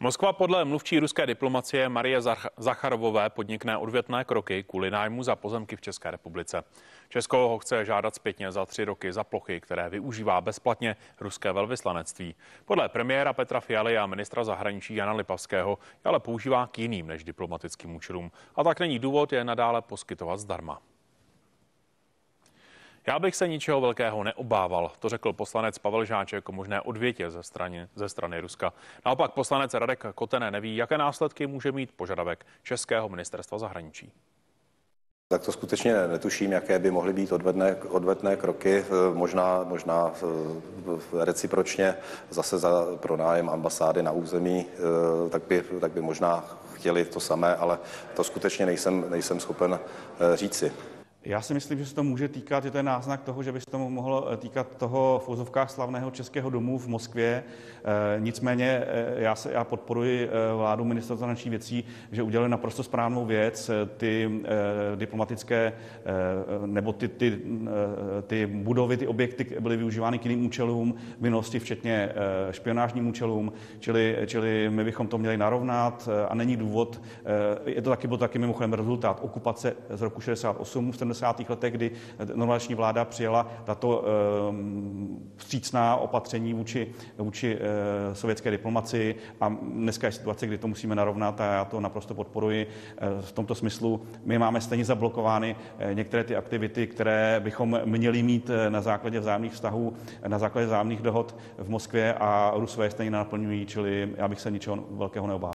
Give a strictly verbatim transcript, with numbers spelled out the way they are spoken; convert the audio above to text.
Moskva podle mluvčí ruské diplomacie Marie Zacharovové podnikne odvětné kroky kvůli nájmu za pozemky v České republice. Česko ho chce žádat zpětně za tři roky za plochy, které využívá bezplatně ruské velvyslanectví. Podle premiéra Petra Fialy a ministra zahraničí Jana Lipavského je ale používá k jiným než diplomatickým účelům. A tak není důvod je nadále poskytovat zdarma. Já bych se ničeho velkého neobával, to řekl poslanec Pavel Žáček o možné odvětě ze strany, ze strany Ruska. Naopak poslanec Radek Koten neví, jaké následky může mít požadavek českého ministerstva zahraničí. Tak to skutečně netuším, jaké by mohly být odvetné, odvetné kroky, možná, možná recipročně zase za pronájem ambasády na území, tak by, tak by možná chtěli to samé, ale to skutečně nejsem, nejsem schopen říci. Já si myslím, že se to může týkat, je to náznak toho, že by se to mohlo týkat toho v úzovkách slavného Českého domu v Moskvě. E, nicméně já, se, já podporuji vládu ministerstva zahraničních věcí, že udělali naprosto správnou věc. Ty e, diplomatické e, nebo ty, ty, e, ty budovy, ty objekty byly využívány k jiným účelům v minulosti, včetně e, špionážním účelům, čili, čili my bychom to měli narovnat a není důvod. E, je to taky, byl taky mimochodem rezultát okupace z roku šedesát osm v sedmdesátých letech, kdy normalizační vláda přijala tato vstřícná opatření vůči, vůči sovětské diplomacii a dneska je situace, kdy to musíme narovnat a já to naprosto podporuji. V tomto smyslu my máme stejně zablokovány některé ty aktivity, které bychom měli mít na základě vzájemných vztahů, na základě vzájemných dohod v Moskvě a Rusové stejně naplňují, čili já bych se ničeho velkého neobával.